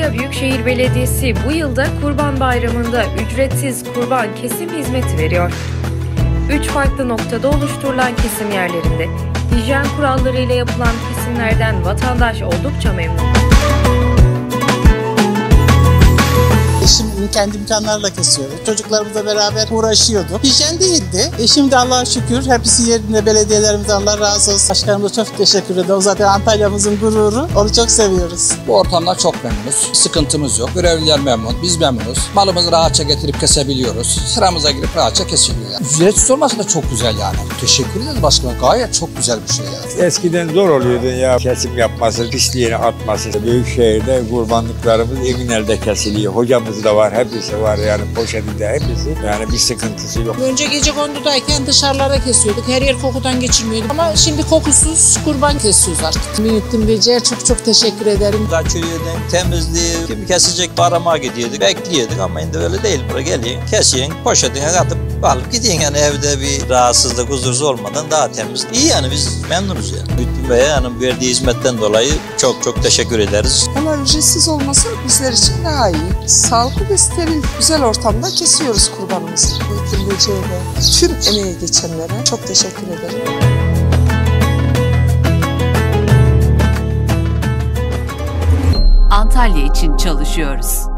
Antalya Büyükşehir Belediyesi bu yılda Kurban Bayramı'nda ücretsiz kurban kesim hizmeti veriyor. 3 farklı noktada oluşturulan kesim yerlerinde hijyen kurallarıyla yapılan kesimlerden vatandaş oldukça memnun. Eşim kendi imkanlarla kesiyordu. Çocuklarımızla beraber uğraşıyorduk. Hijyen değildi. Eşim de Allah'a şükür hepsi yerinde, belediyelerimize Allah razı olsun. Başkanımıza çok teşekkür ederim. O zaten Antalya'mızın gururu. Onu çok seviyoruz. Bu ortamdan çok memnunuz. Sıkıntımız yok. Görevliler memnun. Biz memnunuz. Malımızı rahatça getirip kesebiliyoruz. Sıramıza girip rahatça kesiliyor yani. Ücretsiz olması da çok güzel yani. Teşekkür ederiz başkanım. Gayet çok güzel bir şey yani. Eskiden zor oluyordu ya. Kesim yapması, pisliğini atması. Büyükşehir'de kurbanlıklarımız Eminel'de kesiliyor. Hocamız da var. Hepsi var yani poşetinde hepsi. Yani bir sıkıntısı yok. Önce gecekondu'dayken dışarılara kesiyorduk. Her yer kokudan geçirmiyorduk. Ama şimdi kokusuz kurban kesiyoruz artık. Mühittin Beyci'ye çok teşekkür ederim. Kaçırıyorduk, temizliği, kimi kesecek aramaya gidiyorduk, bekliyorduk ama şimdi öyle değil. Buraya geliyorsun, kesiyorsun, poşetine atıp alıp gidiyorsun yani evde bir rahatsızlık, huzursuz olmadan daha temiz. İyi yani biz memnunuz yani. Mühittin Bey'e yani verdiği hizmetten dolayı çok teşekkür ederiz. Ama ücretsiz olması bizler için daha iyi. Sağlıklı ve steril, güzel ortamda kesiyoruz kurbanımızı. Mühittin Beyci'ye de tüm emeği geçenlere çok teşekkür ederim. Antalya için çalışıyoruz.